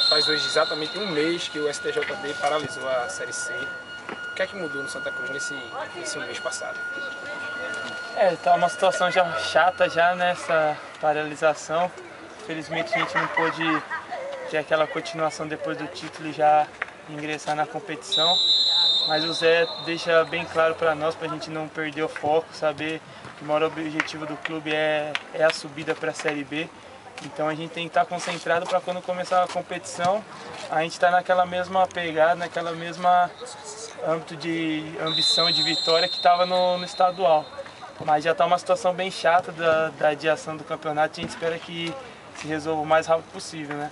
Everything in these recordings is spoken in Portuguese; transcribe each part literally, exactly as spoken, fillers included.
faz hoje exatamente um mês que o S T J D paralisou a Série C. O que é que mudou no Santa Cruz nesse, nesse um mês passado? É, tá uma situação já chata já nessa paralisação. Infelizmente a gente não pôde ter aquela continuação depois do título e já ingressar na competição. Mas o Zé deixa bem claro para nós, para a gente não perder o foco, saber que o maior objetivo do clube é, é a subida para a Série B. Então a gente tem que estar concentrado para quando começar a competição, a gente estar naquela mesma pegada, naquela mesma âmbito de ambição e de vitória que estava no, no estadual. Mas já está uma situação bem chata da, da adiação do campeonato e a gente espera que se resolva o mais rápido possível, né?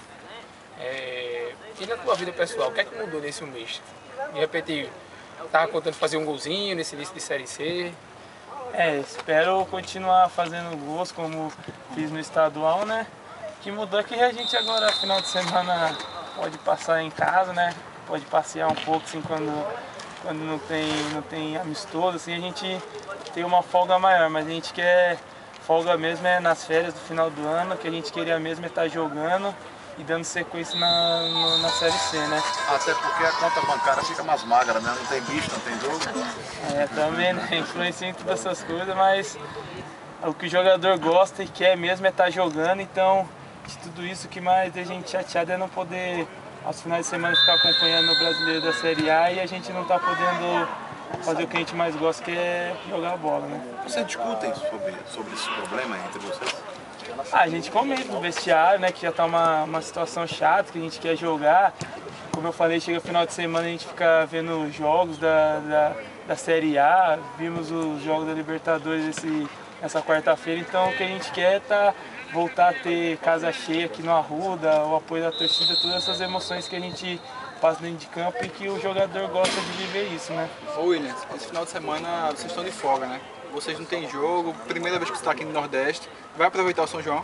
É... E na tua vida pessoal, o que é que mudou nesse um mês? De repente, estava contando fazer um golzinho nesse início de Série C? É, espero continuar fazendo gols como fiz no estadual, né? O que mudou é que a gente agora, final de semana, pode passar em casa, né? Pode passear um pouco, assim, quando, quando não tem, não tem amistoso, assim, a gente tem uma folga maior, mas a gente quer folga mesmo é nas férias do final do ano, que a gente queria mesmo é estar jogando e dando sequência na, no, na Série C, né? Até porque a conta bancária fica mais magra, né? Não tem bicho, não tem jogo. É, também, né? Influencia em todas essas coisas, mas o que o jogador gosta e quer mesmo é estar jogando, então de tudo isso que mais a gente chateado é não poder, aos finais de semana, ficar acompanhando o Brasileiro da Série A e a gente não tá podendo fazer o que a gente mais gosta, que é jogar bola, né? Vocês discutem sobre, sobre esse problema entre vocês? Ah, a gente comenta no vestiário, né, que já tá uma, uma situação chata, que a gente quer jogar. Como eu falei, chega final de semana a gente fica vendo os jogos da, da, da Série A, vimos os jogos da Libertadores esse, essa quarta-feira, então o que a gente quer é tá, voltar a ter casa cheia aqui no Arruda, o apoio da torcida, todas essas emoções que a gente passa dentro de campo e que o jogador gosta de viver isso, né? Ô William, esse final de semana vocês estão de folga, né? Vocês não têm jogo, primeira vez que você está aqui no Nordeste, vai aproveitar o São João?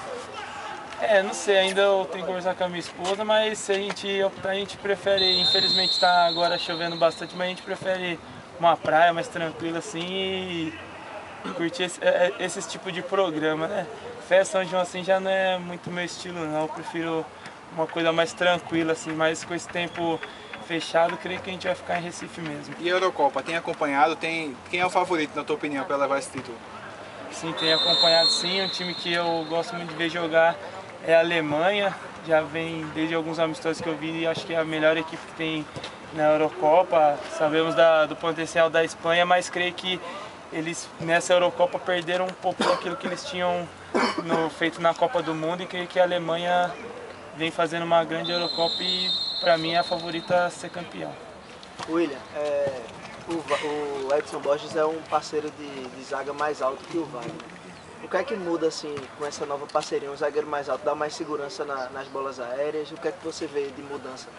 É, não sei, ainda eu tenho que conversar com a minha esposa, mas se a gente optar, a gente prefere, infelizmente está agora chovendo bastante, mas a gente prefere uma praia mais tranquila assim e curtir esse, esse tipo de programa, né? Festa São João assim já não é muito meu estilo não, eu prefiro uma coisa mais tranquila assim, mas com esse tempo fechado, creio que a gente vai ficar em Recife mesmo. E a Eurocopa, tem acompanhado? Tem... Quem é o favorito, na tua opinião, para levar esse título? Sim, tenho acompanhado sim, um time que eu gosto muito de ver jogar é a Alemanha, já vem desde alguns amistosos que eu vi e acho que é a melhor equipe que tem na Eurocopa. Sabemos da, do potencial da Espanha, mas creio que eles nessa Eurocopa perderam um pouco daquilo que eles tinham no, feito na Copa do Mundo e creio que a Alemanha vem fazendo uma grande Eurocopa e para mim é a favorita a ser campeão. William, é, o, o Edson Borges é um parceiro de, de zaga mais alto que o Wagner. O que é que muda assim com essa nova parceria? Um zagueiro mais alto dá mais segurança na, nas bolas aéreas? O que é que você vê de mudança?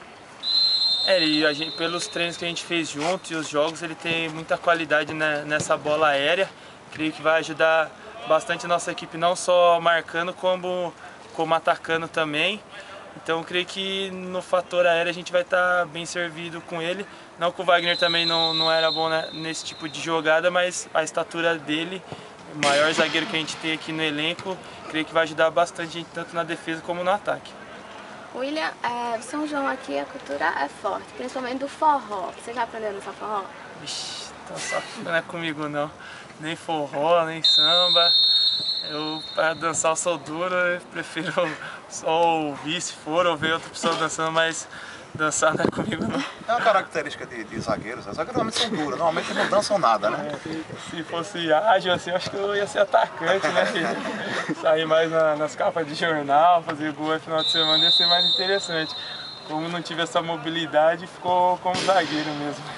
É, e a gente, pelos treinos que a gente fez juntos e os jogos, ele tem muita qualidade né, nessa bola aérea. Creio que vai ajudar bastante a nossa equipe, não só marcando, como, como atacando também. Então creio que no fator aéreo a gente vai estar bem servido com ele. Não que o Wagner também não, não era bom né, nesse tipo de jogada, mas a estatura dele, o maior zagueiro que a gente tem aqui no elenco, creio que vai ajudar bastante a gente tanto na defesa como no ataque. William, é, São João aqui a cultura é forte, principalmente do forró. Você já aprendeu a dançar forró? Vixe, então só que não é comigo não. Nem forró, nem samba. Eu, para dançar, eu sou duro, eu prefiro só ouvir se for ou ver outra pessoa dançando, mas dançar não é comigo não. É uma característica de, de zagueiros, os zagueiros normalmente são duros, normalmente não dançam nada, né? É, se fosse ágil assim, eu acho que eu ia ser atacante, né? Sair mais na, nas capas de jornal, fazer gol no final de semana ia ser mais interessante. Como não tive essa mobilidade, ficou como zagueiro mesmo.